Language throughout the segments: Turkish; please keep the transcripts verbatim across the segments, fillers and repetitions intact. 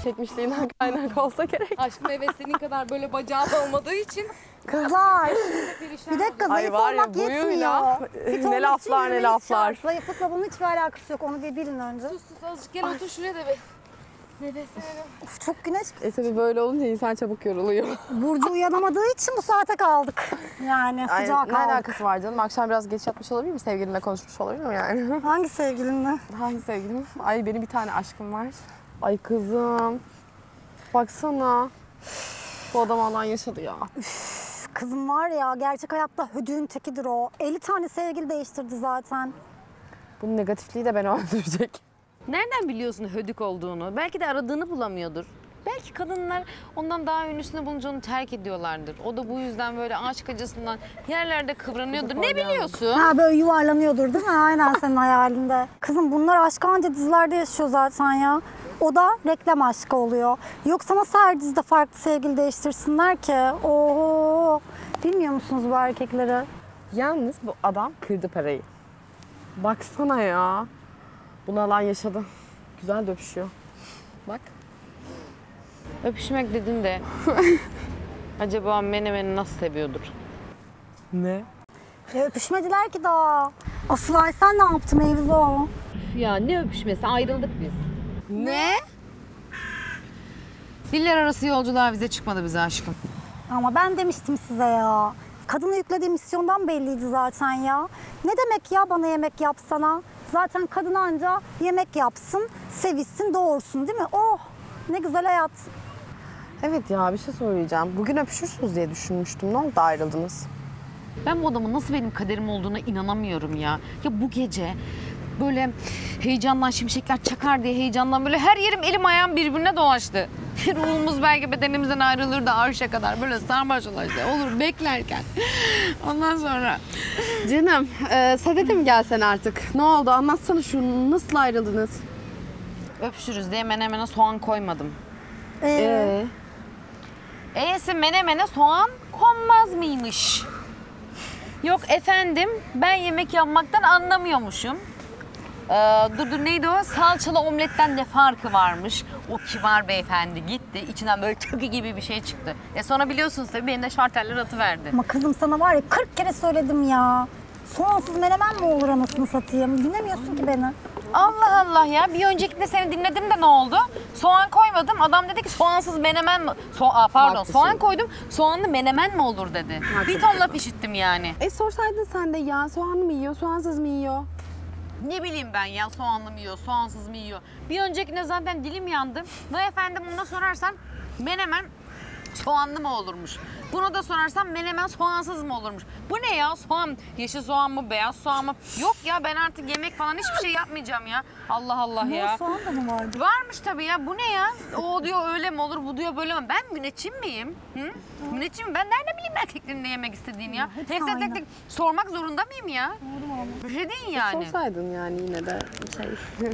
çekmişliğinden kaynak olsa gerek. Aşk meyve senin kadar böyle bacağı da olmadığı için. Kızlar, bir dakika zayıf Ay var ya, olmak yetmiyor. buyuyla Fit ne olmak laflar, için ne yürüyüş laflar. şart. Zayıflıkla bunun hiçbir alakası yok, onu bir bilin önce. Sus sus azıcık gel otur şuraya da bir. Nefeslenelim. Of, çok güneş. E tabii böyle olunca insan çabuk yoruluyor. Burcu uyanamadığı için bu saate kaldık. Yani Ay, sıcağa ne kaldık. alakası var canım? Akşam biraz geç yatmış olabilir mi? Sevgilimle konuşmuş olabilir mi yani? Hangi sevgilinle? Hangi sevgilim? Ay benim bir tane aşkım var. Ay kızım. Baksana. Bu adam Allah'ın yaşadı ya. Kızım var ya, gerçek hayatta hödüğün tekidir o. elli tane sevgili değiştirdi zaten. Bunun negatifliği de beni öldürecek. Nereden biliyorsun hödük olduğunu? Belki de aradığını bulamıyordur. Belki kadınlar ondan daha ünlüsünü bulunca onu terk ediyorlardır. O da bu yüzden böyle aşk acısından yerlerde kıvranıyordur. Ne biliyorsun? Ha, böyle yuvarlanıyordur değil mi? Aynen senin hayalinde. Kızım bunlar aşk anca dizilerde yaşıyor zaten ya. O da reklam aşkı oluyor. Yoksa nasıl her dizide farklı sevgili değiştirsinler ki? Oho! Bilmiyor musunuz bu erkekleri? Yalnız bu adam kırdı parayı. Baksana ya. Bunu alan yaşadı. Güzel de öpüşüyor. Bak. Öpüşmek dedin de acaba menemeni nasıl seviyordur? Ne? Ya öpüşmediler ki daha. Asıl Aysel ne yaptı Mevzu? Ya ne öpüşmesi? Ayrıldık biz. Ne? Diller arası yolculuğa vize çıkmadı bize aşkım. Ama ben demiştim size ya. Kadına yüklediği misyondan belliydi zaten ya. Ne demek ya bana yemek yapsana? Zaten kadın anca yemek yapsın, sevişsin, doğursun değil mi? Oh, ne güzel hayat. Evet ya, bir şey söyleyeceğim. Bugün öpüşürsünüz diye düşünmüştüm. Ne oldu da ayrıldınız? Ben bu adamın nasıl benim kaderim olduğuna inanamıyorum ya. Ya bu gece böyle heyecandan şimşekler çakar diye heyecandan böyle her yerim elim ayağım birbirine dolaştı. Ruhumuz belki bedenimizden ayrılır da arşa kadar böyle sarmaşılaştı. Olur beklerken. Ondan sonra Canım, e, Sadede mi gelsen artık? Ne oldu? Anlatsana şunu. Nasıl ayrıldınız? öpüşürüz diye menemene soğan koymadım. Ee, Ee? E'si menemene soğan konmaz mıymış? Yok efendim ben yemek yapmaktan anlamıyormuşum. Ee, dur dur neydi o? Salçalı omletten ne farkı varmış? O kibar beyefendi gitti. İçinden böyle çökü gibi bir şey çıktı. E sonra biliyorsunuz tabii benim de şarteller atıverdi. ama kızım sana var ya kırk kere söyledim ya. Soğansız menemen mi olur anasını satayım? Dinlemiyorsun ki beni. Allah Allah ya. Bir öncekinde seni dinledim de ne oldu? Soğan koymadım. Adam dedi ki soğansız menemen mi? So Aa, pardon Haklısın. soğan koydum. Soğanlı menemen mi olur dedi. Bir ton laf işittim yani. E sorsaydın sen de ya, soğanlı mı yiyor, soğansız mı yiyor? Ne bileyim ben ya soğanlı mı yiyor, soğansız mı yiyor. Bir öncekinde zaten dilim yandı. Ve efendim ona sorarsan menemen soğanlı mı olurmuş? Bunu da sorarsam menemen soğansız mı olurmuş? Bu ne ya? Soğan, yeşil soğan mı, beyaz soğan mı? Yok ya ben artık yemek falan hiçbir şey yapmayacağım ya. Allah Allah Ne ya. soğan da mı vardı? Varmış tabii ya. Bu ne ya? O diyor öyle mi olur, bu diyor böyle mi? Ben müneccim miyim? Hı? Müneccim miyim? Ben nerede bileyim erkeklerin ne yemek istediğini ya? hepsi Hepsine tek aynı. tek sormak zorunda mıyım ya? Bir şey değil yani. Sorsaydın yani yine de şey.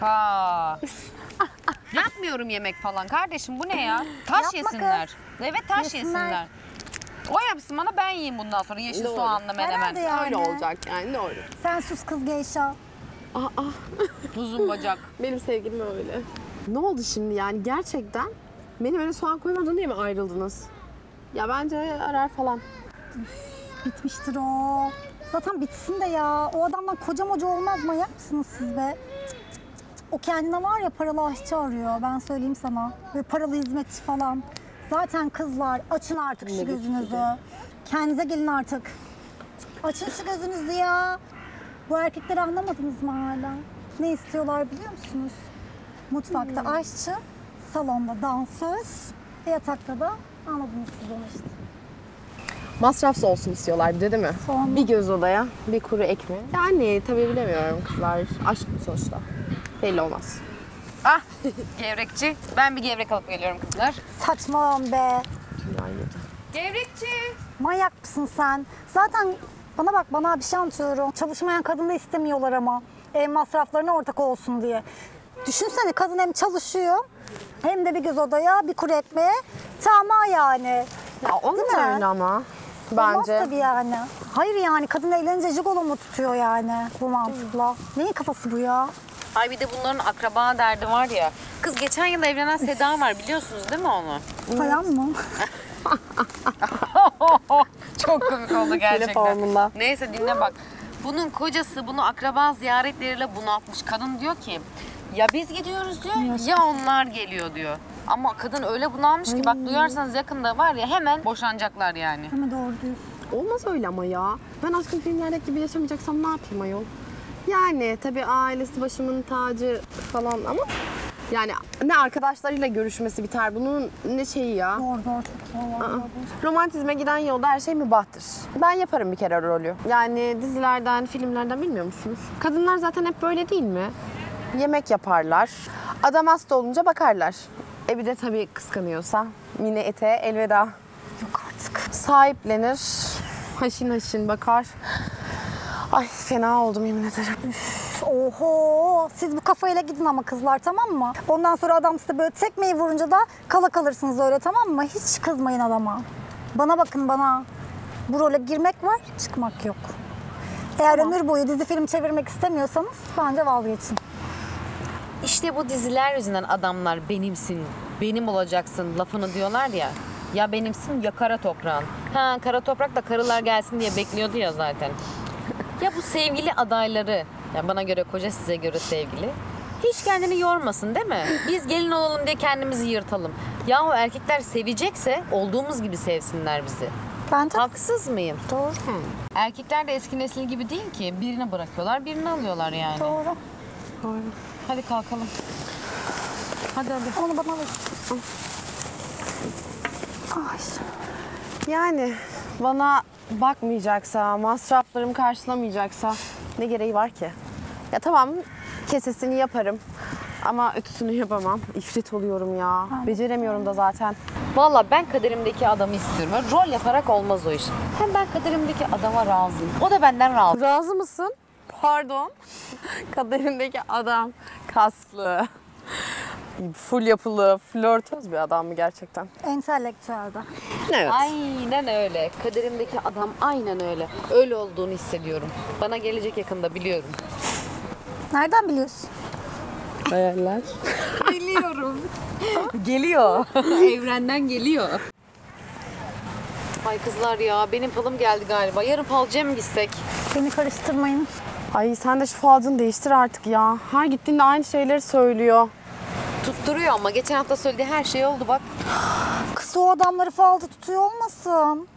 Ha. Yapmıyorum yemek falan kardeşim bu ne ya? Taş Yapma yesinler. Evet taş Yesinler. yesinler. O yapsın bana ben yiyeyim bundan sonra yeşil Doğru. soğanlı menemen. Herhalde ya. Öyle Yani. olacak yani, doğru. Sen sus kız geyşa. Aa, Uzun bacak. benim sevgilim öyle. Ne oldu şimdi yani gerçekten? Benim öyle soğan koymadın diye mi ayrıldınız? Ya bence arar falan. Bitmiştir o. Zaten bitsin de ya. O adamdan koca moca olmaz, manyak mısınız siz be? Cık, cık, cık. O kendine var ya paralı aşçı arıyor. Ben söyleyeyim sana. Böyle paralı hizmetçi falan. Zaten kızlar açın artık şu gözünüzü. Kendinize gelin artık. Açın şu gözünüzü ya. Bu erkekleri anlamadınız mı hala? Ne istiyorlar biliyor musunuz? Mutfakta aşçı, salonda dansöz, yatakta da anladınız siz onu işte. Masrafsız olsun istiyorlar bir de değil mi? Sonra. Bir göz odaya, bir kuru ekmeği. Yani tabii bilemiyorum kızlar. Aşk mı sonuçta? Belli olmaz. Ah gevrekçi. Ben bir gevrek alıp geliyorum kızlar. Saçmalama be. Yani. Gevrekçi. Manyak mısın sen? Zaten bana bak, bana bir şey anlatıyorum. Çalışmayan kadın da istemiyorlar ama. Ev masraflarına ortak olsun diye. Düşünsene kadın hem çalışıyor hem de bir göz odaya, bir kuru ekmeğe. Tamam yani. Ya olmaz Değil mi? öyle ama. Olmaz Bence. tabii yani. Hayır yani kadın evlenince jigolo mu tutuyor yani bu mantıkla? Neyin kafası bu ya? Ay bir de bunların akraba derdi var ya. Kız geçen yıl evlenen Seda var biliyorsunuz değil mi onu? Sayan mı? Çok komik oldu gerçekten. Telefonunda. Neyse dinle bak. Bunun kocası bunu akraba ziyaretleriyle bunaltmış. Kadın diyor ki ya biz gidiyoruz diyor ya onlar geliyor diyor. Ama kadın öyle bunalmış ki bak duyarsanız yakında var ya hemen boşanacaklar yani. Ama doğru diyorsun. Olmaz öyle ama ya. Ben aşkın filmlerdeki gibi yaşamayacaksam ne yapayım ayol? Yani tabii ailesi başımın tacı falan ama yani ne arkadaşlarıyla görüşmesi biter bunun ne şeyi ya. Doğru doğru çok zor. Aa, romantizme giden yolda her şey mübahtır. Ben yaparım bir kere rolü. Yani dizilerden, filmlerden bilmiyor musunuz? Kadınlar zaten hep böyle değil mi? Yemek yaparlar. Adam hasta olunca bakarlar. E bir de tabii kıskanıyorsa mini ete elveda. Yok artık. Sahiplenir. Haşin haşin bakar. Ay fena oldum yemin ederim. Oho, siz bu kafayla gidin ama kızlar, tamam mı? Ondan sonra adam size böyle tekmeyi vurunca da kala kalırsınız öyle, tamam mı? Hiç kızmayın adama. Bana bakın bana. Bu role girmek var, çıkmak yok. Eğer Tamam. ömür boyu dizi film çevirmek istemiyorsanız bence vazgeçin. İşte bu diziler yüzünden adamlar benimsin, benim olacaksın lafını diyorlar ya. Ya benimsin ya kara toprağın. Ha kara toprak da karılar gelsin diye bekliyordu ya zaten. Ya bu sevgili adayları, ya bana göre koca size göre sevgili. Hiç kendini yormasın değil mi? Biz gelin olalım diye kendimizi yırtalım. Yahu erkekler sevecekse olduğumuz gibi sevsinler bizi. Bence Haksız mıyım? doğru. Erkekler de eski nesil gibi değil ki. Birini bırakıyorlar, birini alıyorlar yani. Doğru. Doğru. Hadi kalkalım. Hadi hadi. Onu bana ver. Ay. Yani bana bakmayacaksa, masraflarımı karşılamayacaksa ne gereği var ki? Ya tamam kesesini yaparım ama ötüsünü yapamam. İfrit oluyorum ya. Beceremiyorum da zaten. Valla ben kaderimdeki adamı istiyorum. Böyle rol yaparak olmaz o iş. Hem ben kaderimdeki adama razıyım. O da benden razı. Razı mısın? Pardon. Kaderindeki adam kaslı. Full yapılı, flörtöz bir adam mı gerçekten? Entelektüelde. Evet. Aynen öyle. Kaderimdeki adam aynen öyle. Öyle olduğunu hissediyorum. Bana gelecek yakında biliyorum. Nereden biliyorsun? Hayaller. Biliyorum. Geliyor. Evrenden geliyor. Ay kızlar ya benim falım geldi galiba. Yarın falcıya mı gitsek? Beni karıştırmayın. Ay sen de şu falcını değiştir artık ya. Her gittiğinde aynı şeyleri söylüyor. Tutturuyor ama geçen hafta söylediği her şey oldu bak. Kız o adamları falda tutuyor olmasın?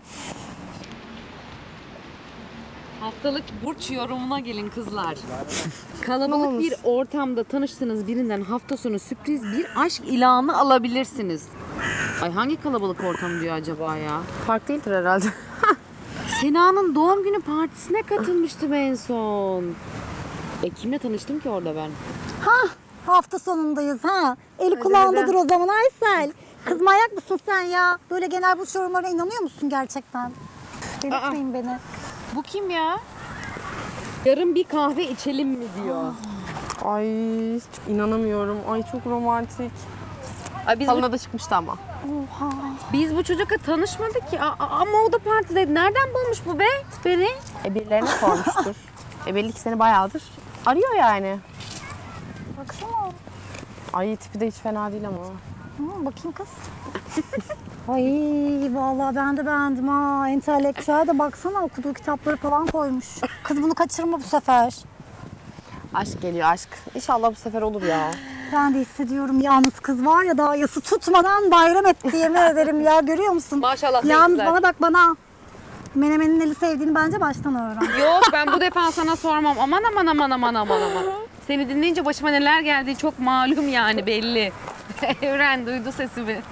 Haftalık burç yorumuna gelin kızlar. Kalabalık bir ortamda tanıştığınız birinden hafta sonu sürpriz bir aşk ilanı alabilirsiniz. Ay hangi kalabalık ortam diyor acaba ya? Fark değildir herhalde. Sena'nın doğum günü partisine katılmıştım en son. E kimle tanıştım ki orada ben? Ha, hafta sonundayız ha. Eli kulağındadır o zaman Aysel. Kız manyak mısın sen ya? Böyle genel burç yorumlarına inanıyor musun gerçekten? Delirtmeyin beni. Bu kim ya? Yarın bir kahve içelim mi diyor. Ay inanamıyorum. Ay çok romantik. Ay biz, bu, Falına da çıkmıştı ama. Oha. biz bu çocukla tanışmadık ki. A- a- ama o da partideydi. Nereden bulmuş bu be beni? E birilerine sormuştur. E belli ki seni bayağıdır arıyor yani. Baksana. Ay tipi de hiç fena değil ama. Hı, bakayım kız. Ay vallahi ben de beğendim ha. Entelektüel de baksana, okuduğu kitapları falan koymuş. Kız bunu kaçırma bu sefer. Aşk geliyor aşk. İnşallah bu sefer olur ya. Ben de hissediyorum, yalnız kız var ya, daha yası tutmadan bayram etti yemin ederim ya, görüyor musun? Maşallah ne Yalnız güzel. bana bak bana. Menemenin eli sevdiğini bence baştan öğren. Yok ben bu defa sana sormam. Aman aman aman aman aman aman. Seni dinleyince başıma neler geldiği çok malum yani belli. Evren duydu sesimi.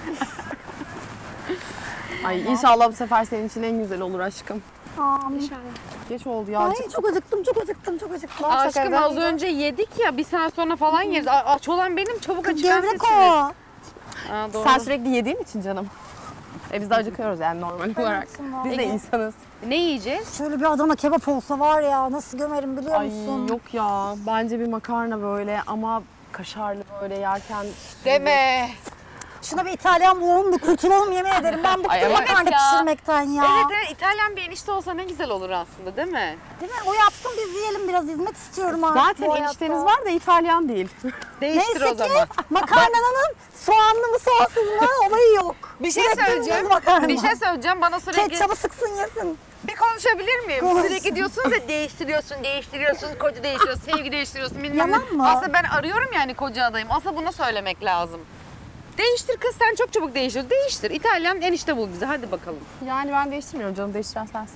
Ay inşallah bu sefer senin için en güzel olur aşkım. Amin. Geç oldu ya. Ay çok acıktım, çok acıktım, çok acıktım. Aşkım az önce yedik ya bir saat sonra falan yeriz. A- Aç olan benim çabuk Kız açıkan gevrek sesini. o. Aa, doğru. Sen sürekli yediğin için canım. E biz de acıkıyoruz yani normal olarak. Biz de insanız. Ne yiyeceğiz? Şöyle bir Adana kebap olsa var ya, nasıl gömerim biliyor Ay musun? yok ya. Bence bir makarna böyle ama kaşarlı böyle yerken. Deme. Şuna bir İtalyan bulalım da kurtulalım yemin ederim. Ben bıktım Ay, ama- makarna Evet ya. pişirmekten ya. Evet evet İtalyan bir enişte olsa ne güzel olur aslında değil mi? Değil mi? O yapsın biz yiyelim biraz hizmet istiyorum artık Zaten bu enişteniz hayatta. var da İtalyan değil. Değiştir Neyse o ki zaman. makarnanın soğanlı mı soğansız mı olayı yok. Bir şey Direkt söyleyeceğim. dümdüz makarna. Bir şey söyleyeceğim. Bana sürekli Ketçabı sıksın yesin. bir konuşabilir miyim? Konuş. Sürekli diyorsunuz ya değiştiriyorsun, değiştiriyorsun, koca değiştiriyorsun, sevgi değiştiriyorsun bilmem ne. Yalan mı? Aslında ben arıyorum yani koca adayım. Aslında bunu söylemek lazım. Değiştir kız sen çok çabuk değişiyorsun. Değiştir. İtalyan enişte bul bize hadi bakalım. Yani ben değiştirmiyorum canım, değiştiren sensin.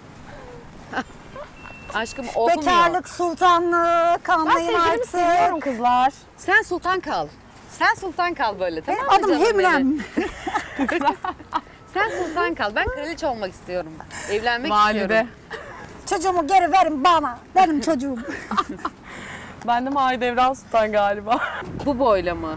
Aşkım olmuyor. Bekarlık, sultanlık, Ben anlayın sevgilimi seviyorum artık. kızlar. Sen sultan kal. Sen sultan kal böyle tamam Benim mı adım canım Himrem. benim? Sen sultan kal. Ben kraliçe olmak istiyorum. Evlenmek Valide. istiyorum. Çocuğumu geri verin bana. Benim çocuğum. Ben de Mahidevran Sultan galiba. Bu boyla mı?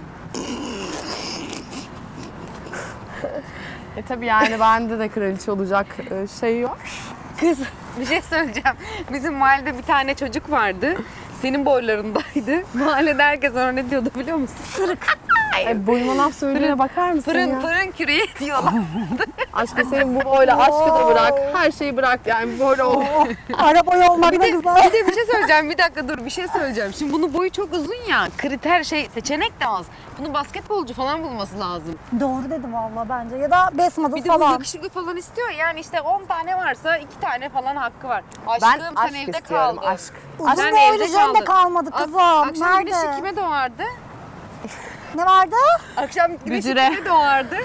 E tabii yani bende de kraliçe olacak e, şey yok. Kız bir şey söyleyeceğim. Bizim mahallede bir tane çocuk vardı. Senin boylarındaydı. Mahallede herkes ona ne diyordu biliyor musun? Sırık. Ay, boyuma laf söylediğine bakar mısın Fırın ya? fırın küreği diyorlar. Aşkım senin bu boyla aşkı da bırak. Her şeyi bırak yani böyle ol. Araba olmak ne güzel. Bir de bir şey söyleyeceğim. Bir dakika dur bir şey söyleyeceğim. Şimdi bunun boyu çok uzun ya. Kriter şey seçenek de az. Bunu basketbolcu falan bulması lazım. Doğru dedi vallahi bence. Ya da besmadı Bir de bu falan. yakışıklı falan istiyor. Yani işte on tane varsa iki tane falan hakkı var. Ben Aşkım sen aşk evde istiyorum, kaldın. aşk. Uzun Sen boylu evde jön de kaldın. kalmadı Ak- kızım. Akşam Nerede? güneşi kime doğardı? Ne vardı? Akşam güneşi Bücüre. kime doğardı?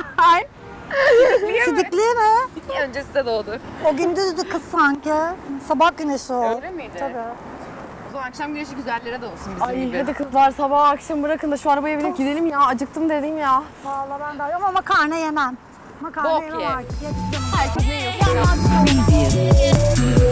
Sidikli mi? Önce size doğdu. O gündüzdü kız sanki. Sabah güneşi o. Öyle miydi? Tabii. O zaman akşam güneşi güzellere de olsun bizim Ay gibi. hadi kızlar sabah akşam bırakın da şu arabaya binip gidelim ya. Acıktım dedim ya. Vallahi ben de ama makarna yemem. Makarna Bok yemem ye. artık. Yetiştim. Herkes ne yiyorsa yapsın.